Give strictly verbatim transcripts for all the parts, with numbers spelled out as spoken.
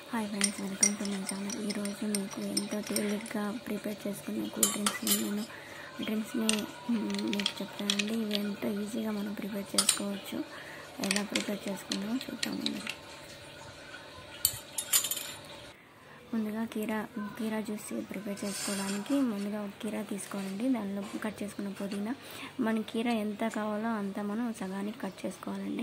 Hi friends, welcome to my channel. ఈరోజు మీకు ఎంతో తేలిగ్గా ప్రిపేర్ చేసుకునే కూల్ డ్రింక్స్ నేను డ్రింక్స్ని మీకు చెప్తానండి. ఇవి ఎంతో ఈజీగా మనం ప్రిపేర్ చేసుకోవచ్చు. ఎలా ప్రిపేర్ చేసుకుందామో చూద్దామండి. ముందుగా కీరా కీరా జ్యూస్ ప్రిపేర్ చేసుకోవడానికి ముందుగా ఒక కీరా తీసుకోవాలండి. దానిలో కట్ చేసుకున్న పుదీనా, మన కీరా ఎంత కావాలో అంత మనం సగానికి కట్ చేసుకోవాలండి.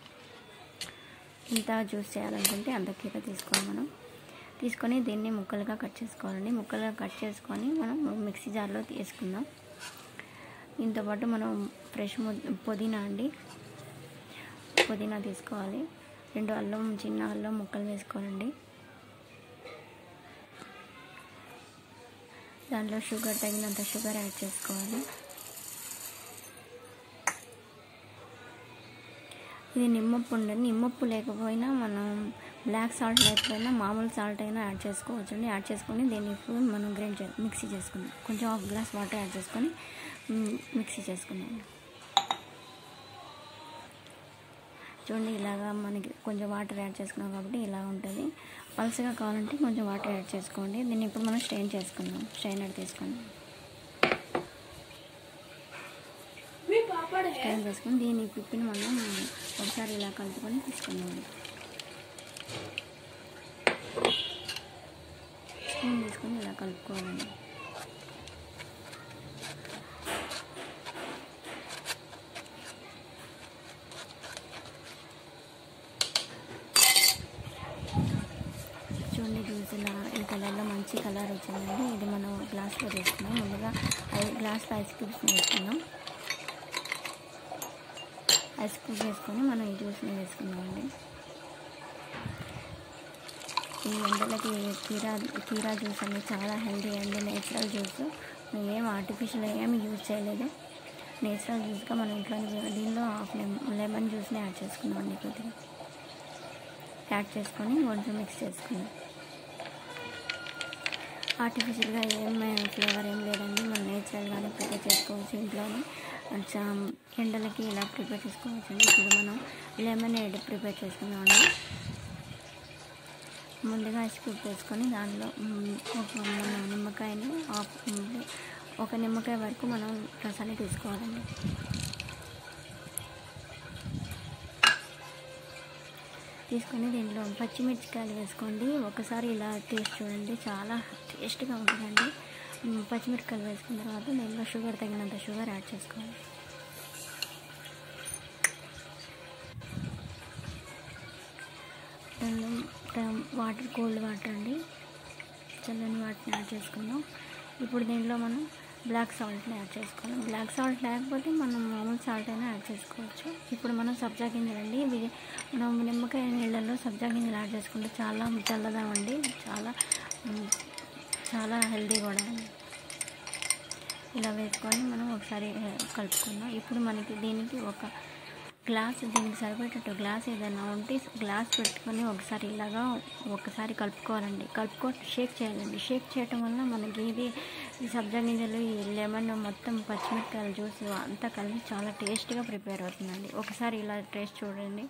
ఇంత జ్యూస్ చేయాలనుకుంటే అంత కీర తీసుకోవాలి. మనం తీసుకొని దీన్ని ముక్కలుగా కట్ చేసుకోవాలండి. ముక్కలుగా కట్ చేసుకొని మనం మిక్సీ జార్లో తీసుకుందాం. దీంతోపాటు మనం ఫ్రెష్ పుదీనా అండి పుదీనా తీసుకోవాలి. రెండు అల్లం చిన్న అల్లం ముక్కలు వేసుకోవాలండి. దాంట్లో షుగర్ తగినంత షుగర్ యాడ్ చేసుకోవాలి. ఇది నిమ్మప్పు ఉండండి. నిమ్మప్పు లేకపోయినా మనం బ్లాక్ సాల్ట్ లేకపోయినా మామూలు సాల్ట్ అయినా యాడ్ చేసుకోవచ్చు అండి. యాడ్ చేసుకొని దీన్ని ఇప్పుడు మనం గ్రైండ్ చే మిక్సీ చేసుకుందాం. కొంచెం ఒక గ్లాస్ వాటర్ యాడ్ చేసుకొని మిక్సీ చేసుకుందాం. చూడండి, ఇలాగా మనకి కొంచెం వాటర్ యాడ్ చేసుకున్నాం కాబట్టి ఇలా ఉంటుంది. పల్సగా కావాలంటే కొంచెం వాటర్ యాడ్ చేసుకోండి. దీన్ని ఇప్పుడు మనం స్ట్రెయిన్ చేసుకుందాం. స్ట్రైనర్ తీసుకొని స్ట్రైన్ చేసుకొని దీని పిప్పిని మనం ఒకసారి ఇలా కలుపుకొని తీసుకుందాం. స్పూన్ తీసుకొని ఇలా కలుపుకోవాలండి. చూడండి, జ్యూస్ ఇలా ఈ కలర్లో మంచి కలర్ వచ్చిందండి. ఇది మనం గ్లాస్లో వేసుకున్నాం. ముందుగా ఐదు గ్లాస్లో ఐస్ క్యూబ్స్ వేసుకుందాం. ఐస్ క్యూబ్ వేసుకొని మనం ఈ జ్యూస్ని వేసుకుందామండి. ఈ ఎండలకి కీరా కీరా జ్యూస్ అనేది చాలా హెల్తీ అండి. నేచురల్ జ్యూస్, ఏం ఆర్టిఫిషియల్ ఏమి యూజ్ చేయలేదు. నేచురల్ జ్యూస్గా మనం ఇంట్లో దీనిలో హాఫ్ లెమన్ జ్యూస్ని యాడ్ చేసుకున్నామండి. కొద్దిగా యాడ్ చేసుకొని కొంచెం మిక్స్ చేసుకుందాం. ఆర్టిఫిషియల్గా ఏం ఫ్లేవర్ ఏం లేదండి. మనం నేచురల్గానే ప్రిపేర్ చేసుకోవచ్చు ఇంట్లోనే. ఎండలకి ఇలా ప్రిపేర్ చేసుకోవచ్చు అండి. ఇప్పుడు మనం లెమనేడ్ ప్రిపేర్ చేసుకుందామండి. ముందుగా ఐస్ క్యూబ్ వేసుకొని దానిలో ఒక మన నిమ్మకాయని ఆఫ్ ఒక నిమ్మకాయ వరకు మనం రసాన్ని తీసుకోవాలండి. తీసుకొని దీంట్లో పచ్చిమిరపకాయలు వేసుకోండి. ఒకసారి ఇలా టేస్ట్ చూడండి, చాలా టేస్ట్గా ఉంటుందండి. పచ్చిమిరపకాయలు వేసుకున్న తర్వాత దీంట్లో షుగర్ తగినంత షుగర్ యాడ్ చేసుకోవాలి. వాటర్ కోల్డ్ వాటర్ అండి, చల్లని వాటర్ని యాడ్ చేసుకుందాం. ఇప్పుడు దీంట్లో మనం బ్లాక్ సాల్ట్ని యాడ్ చేసుకోవాలి. బ్లాక్ సాల్ట్ లేకపోతే మనం మామూలు సాల్ట్ అయినా యాడ్ చేసుకోవచ్చు. ఇప్పుడు మనం సబ్జా గింజలండి, ఇవి మనం నిమ్మకాయ నీళ్ళల్లో సబ్జా గింజలు యాడ్ చేసుకుంటే చాలా చల్లదామండి. చాలా చాలా హెల్తీ కూడా. ఇలా వేసుకొని మనం ఒకసారి కలుపుకుందాం. ఇప్పుడు మనకి దీనికి ఒక గ్లాస్, దీనికి సరిపోయేటట్టు గ్లాస్ ఏదైనా ఉంటే గ్లాస్ పెట్టుకొని ఒకసారి ఇలాగా ఒకసారి కలుపుకోవాలండి. కలుపుకో షేక్ చేయాలండి. షేక్ చేయటం వల్ల మనకి ఇది సబ్జా గింజలు, ఈ లెమన్, మొత్తం పచ్చిమిరపకాయల జ్యూస్ అంతా కలిపి చాలా టేస్ట్గా ప్రిపేర్ అవుతుందండి. ఒకసారి ఇలా టేస్ట్ చూడండి.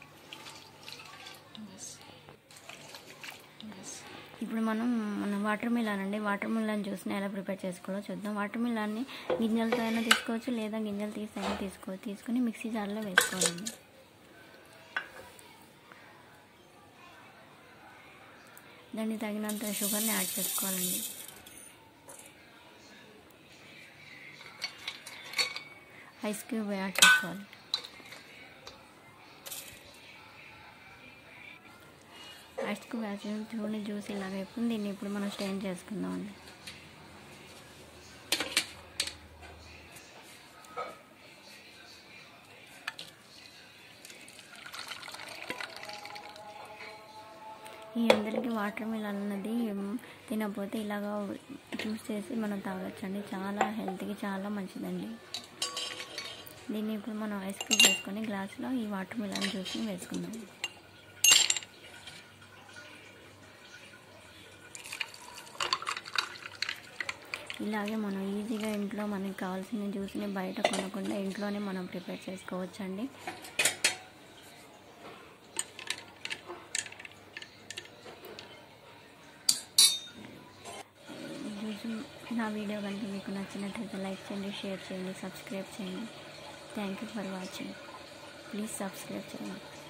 ఇప్పుడు మనం మన వాటర్ మిలాన్ అండి వాటర్ మిలాన్ జ్యూస్ని ఎలా ప్రిపేర్ చేసుకోవాలో చూద్దాం. వాటర్ మిలాన్ని గింజలతో అయినా తీసుకోవచ్చు, లేదా గింజలు తీసి అయినా తీసుకోవచ్చు. తీసుకొని మిక్సీ జార్లో వేసుకోవాలండి. దాన్ని తగినంత షుగర్ని యాడ్ చేసుకోవాలండి. ఐస్ క్యూబ్ యాడ్ చేసుకోవాలి. ఐస్ క్యూబ్ యాడ్ చేసి చూడండి, జ్యూస్ ఇలా వేపుకుని దీన్ని ఇప్పుడు మనం స్ట్రెయిన్ చేసుకుందామండి. ఈ అందరికీ వాటర్ మిలాన్ అన్నది తినకపోతే ఇలాగా జ్యూస్ చేసి మనం తాగొచ్చండి. చాలా హెల్త్కి చాలా మంచిదండి. దీన్ని ఇప్పుడు మనం ఐస్ క్యూబ్ వేసుకొని గ్లాసులో ఈ వాటర్ మిలాన్ జ్యూస్ని వేసుకుందాం. ఇలాగే మనం ఈజీగా ఇంట్లో మనకి కావాల్సిన జ్యూస్ని బయట కొనకుండా ఇంట్లోనే మనం ప్రిపేర్ చేసుకోవచ్చండి. నా వీడియో కనుక మీకు నచ్చినట్లయితే లైక్ చేయండి, షేర్ చేయండి, సబ్స్క్రైబ్ చేయండి. Thank you for watching. Please subscribe చేయండి.